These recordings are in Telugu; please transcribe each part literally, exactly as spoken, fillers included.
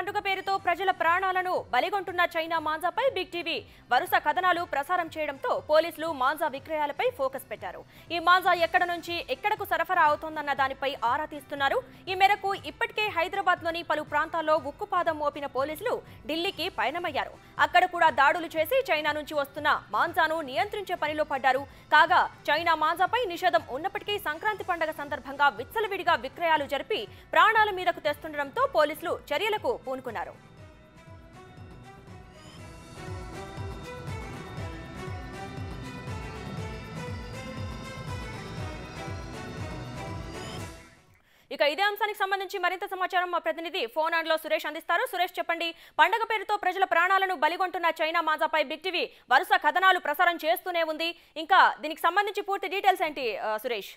పండుగ పేరుతో ప్రజల ప్రాణాలను బలిగొంటున్న చైనా మాంజాపై బిగ్ టీవీ వరుస కథనాలు ప్రసారం చేయడంతో పోలీసులు మాంజా విక్రయాలపై ఫోకస్ పెట్టారు. ఈ మాంజా ఎక్కడ నుంచి ఎక్కడకు సరఫరా అవుతోందన్న దానిపై ఆరా తీస్తున్నారు. ఈ మేరకు ఇప్పటికే హైదరాబాద్ లోని పలు ప్రాంతాల్లో ఉక్కుపాదం మోపిన పోలీసులు ఢిల్లీకి పయనమయ్యారు. అక్కడ కూడా దాడులు చేసి చైనా నుంచి వస్తున్న మాంజాను నియంత్రించే పనిలో పడ్డారు. కాగా చైనా మాంజాపై నిషేధం ఉన్నప్పటికీ సంక్రాంతి పండుగ సందర్భంగా విచ్చలవిడిగా విక్రయాలు జరిపి ప్రాణాల మీదకు తెస్తుండటంతో పోలీసులు చర్యలకు పూనుకున్నారు. ఇక ఇదే అంశానికి సంబంధించి మరింత సమాచారం మా ప్రతినిధి ఫోన్ ఆన్ లో సురేష్ అందిస్తారు. సురేష్, చెప్పండి. పండగ పేరుతో ప్రజల ప్రాణాలను బలిగొంటున్న చైనా మాంజాపై బిగ్ టీవీ వరుస కథనాలు ప్రసారం చేస్తూనే ఉంది. ఇంకా దీనికి సంబంధించి పూర్తి డీటెయిల్స్ ఏంటి సురేష్?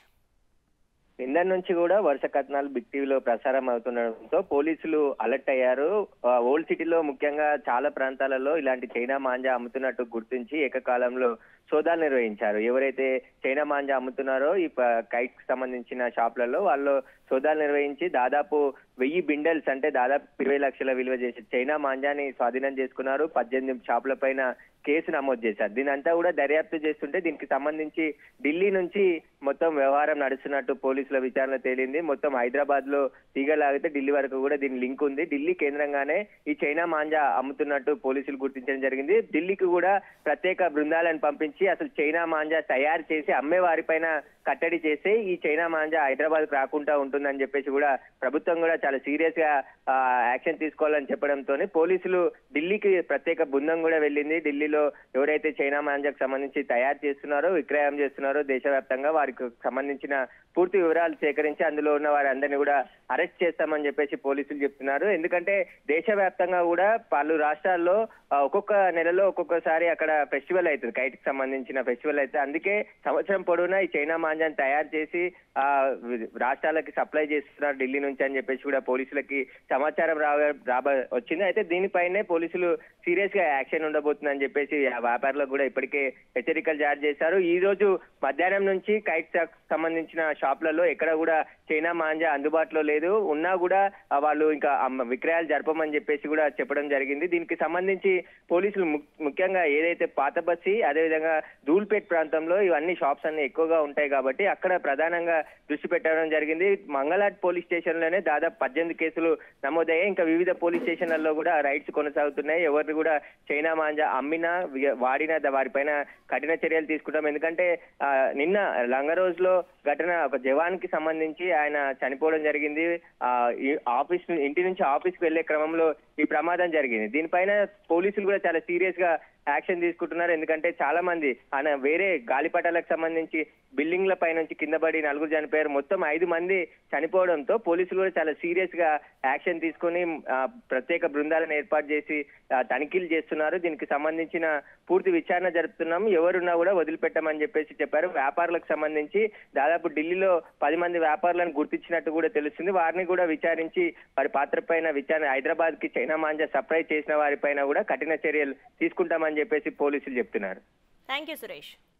నిన్న నుంచి కూడా వరుస కథనాలు బిగ్ టీవీలో ప్రసారం అవుతుండడంతో పోలీసులు అలర్ట్ అయ్యారు. ఓల్డ్ సిటీలో ముఖ్యంగా చాలా ప్రాంతాలలో ఇలాంటి చైనా మాంజా అమ్ముతున్నట్టు గుర్తించి ఏకకాలంలో సోదాలు నిర్వహించారు. ఎవరైతే చైనా మాంజా అమ్ముతున్నారో ఈ కైట్ కి సంబంధించిన షాపులలో వాళ్ళు సోదాలు నిర్వహించి దాదాపు వెయ్యి బిండల్స్ అంటే దాదాపు ఇరవై లక్షల విలువ చేసి చైనా మాంజాని స్వాధీనం చేసుకున్నారు. పద్దెనిమిది షాపుల పైన కేసు నమోదు చేశారు. దీని అంతా కూడా దర్యాప్తు చేస్తుంటే దీనికి సంబంధించి ఢిల్లీ నుంచి మొత్తం వ్యవహారం నడుస్తున్నట్టు పోలీసుల విచారణ తేలింది. మొత్తం హైదరాబాద్ లో తీగలాగితే ఢిల్లీ వరకు కూడా దీని లింక్ ఉంది. ఢిల్లీ కేంద్రంగానే ఈ చైనా మాంజా అమ్ముతున్నట్టు పోలీసులు గుర్తించడం జరిగింది. ఢిల్లీకి కూడా ప్రత్యేక బృందాలను పంపించి అసలు చైనా మాంజా తయారు చేసి అమ్మే వారిపైన కట్టడి చేస్తే ఈ చైనా మాంజా హైదరాబాద్ రాకుండా ఉంటుందని చెప్పేసి కూడా ప్రభుత్వం కూడా చాలా సీరియస్ గా యాక్షన్ తీసుకోవాలని చెప్పడంతో పోలీసులు ఢిల్లీకి ప్రత్యేక బృందం కూడా వెళ్ళింది. ఢిల్లీలో ఎవరైతే చైనా మాంజాకు సంబంధించి తయారు చేస్తున్నారో విక్రయం చేస్తున్నారో దేశవ్యాప్తంగా వారికి సంబంధించిన పూర్తి వివరాలు సేకరించి అందులో ఉన్న వారందరినీ కూడా అరెస్ట్ చేస్తామని చెప్పేసి పోలీసులు చెప్తున్నారు. ఎందుకంటే దేశవ్యాప్తంగా కూడా పలు రాష్ట్రాల్లో ఒక్కొక్క నెలలో ఒక్కొక్కసారి అక్కడ ఫెస్టివల్ అవుతుంది, కైట్ కి సంబంధించిన ఫెస్టివల్ అయితే. అందుకే సంవత్సరం పొడవునా ఈ చైనా మాంజాను తయారు చేసి ఆ రాష్ట్రాలకి సప్లై చేస్తున్నారు ఢిల్లీ నుంచి అని చెప్పేసి కూడా పోలీసులకి సమాచారం రాబ వచ్చింది. అయితే దీనిపైనే పోలీసులు సీరియస్ గా యాక్షన్ ఉండబోతుందని చెప్పేసి వ్యాపారులకు కూడా ఇప్పటికే హెచ్చరికలు జారీ చేశారు. ఈ రోజు మధ్యాహ్నం నుంచి కైట్ సంబంధించిన షాపులలో ఎక్కడ కూడా చైనా మాంజా అందుబాటులో లేదు. ఉన్నా కూడా వాళ్ళు ఇంకా విక్రయాలు జరపమని చెప్పేసి కూడా చెప్పడం జరిగింది. దీనికి సంబంధించి పోలీసులు ముఖ్యంగా ఏదైతే పాత బస్సి అదేవిధంగా ధూల్పేట్ ప్రాంతంలో ఇవన్నీ షాప్స్ అన్ని ఎక్కువగా ఉంటాయి కాబట్టి అక్కడ ప్రధానంగా దృష్టి పెట్టడం జరిగింది. మంగళాట్ పోలీస్ స్టేషన్ లోనే దాదాపు పద్దెనిమిది కేసులు నమోదయ్యాయి. ఇంకా వివిధ పోలీస్ స్టేషన్లలో కూడా రైడ్స్ కొనసాగుతున్నాయి. ఎవరిని కూడా చైనా మాంజా అమ్మినా వాడినా వారిపైన కఠిన చర్యలు తీసుకుంటాం. ఎందుకంటే నిన్న లంగరోజ్ లో ఘటన ఒక జవాన్ కి సంబంధించి ఆయన చనిపోవడం జరిగింది. ఆ ఆఫీస్ ఇంటి నుంచి ఆఫీస్ కి వెళ్లే క్రమంలో ఈ ప్రమాదం జరిగింది. దీనిపైన పోలీసులు కూడా చాలా సీరియస్ గా యాక్షన్ తీసుకుంటున్నారు. ఎందుకంటే చాలా మంది ఆయన వేరే గాలిపటాలకు సంబంధించి బిల్డింగ్ల పై నుంచి కింద పడి నలుగురు చనిపోయారు. మొత్తం ఐదు మంది చనిపోవడంతో పోలీసులు కూడా చాలా సీరియస్ గా యాక్షన్ తీసుకుని ప్రత్యేక బృందాలను ఏర్పాటు చేసి తనిఖీలు చేస్తున్నారు. దీనికి సంబంధించిన పూర్తి విచారణ జరుపుతున్నాం, ఎవరున్నా కూడా వదిలిపెట్టమని చెప్పేసి చెప్పారు. వ్యాపారులకు సంబంధించి దాదాపు ఢిల్లీలో పది మంది వ్యాపారులను గుర్తించినట్టు కూడా తెలుస్తుంది. వారిని కూడా విచారించి వారి పాత్ర పైన విచారణ హైదరాబాద్ కి చైనా మాంజా సప్లై చేసిన వారిపైన కూడా కఠిన చర్యలు తీసుకుంటామని చెప్పేసి పోలీసులు చెప్తున్నారు. Thank you Suresh.